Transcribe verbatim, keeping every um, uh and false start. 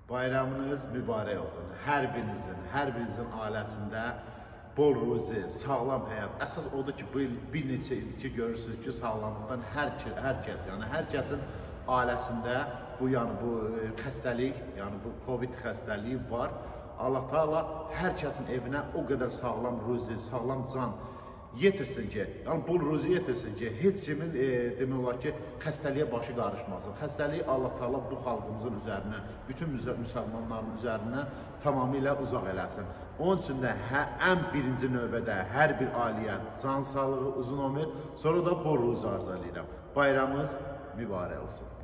Bayramınız mübarək olsun. Hər birinizin, hər birinizin ailəsində bol ruzi, sağlam həyat. Əsas odur ki, bu il bir neçə ildir ki, görürsünüz ki, sağlamlıqdan hər, hər kəs, yəni hər kəsin ailəsində bu, yəni bu xəstəlik, yəni bu Covid xəstəliyi var. Allah Taala hər kəsin evinə o qədər sağlam ruzi, sağlam can yetirsin ki, yəni bol ruzi yetirsin ki, heç kimin e, demək olar ki, xəstəliyə başı qarışmasın. Xəstəliyi Allah Taala bu xalqımızın üzərinə, bütün müsəlmanların üzərinə tamamilə uzaq eləsin. Onun üçün də hə, ən birinci növbədə hər bir ailəyə can sağlığı, uzun ömür, sonra da bol ruzi arzu edirəm. Bayramımız mübarək olsun.